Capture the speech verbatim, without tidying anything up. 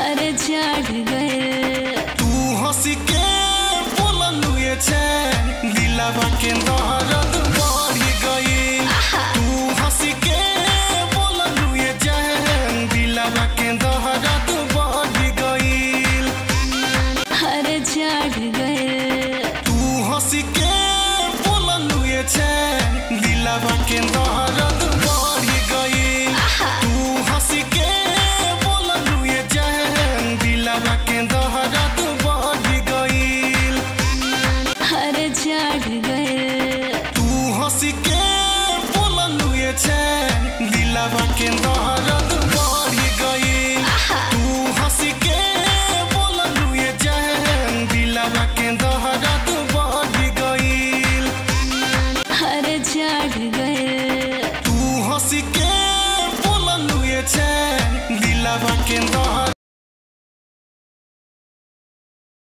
हर चढ़ गए। तू हंसी के बोललू ये चैन दिलवा के दर्द बढ़ गई। तू हंसी के बोललू ये चैन दिलवा के दर्द बढ़ गई। हर चढ़ गए। तू हंसी के बोललू ये चैन दिलवा के दर्द बढ़ गई। तू हंसी के बोललू ये चैन दिलवा के दर्द बढ़ गई। हर चढ़ गए। तू हंसी के बोललू ये चैन दिलवा के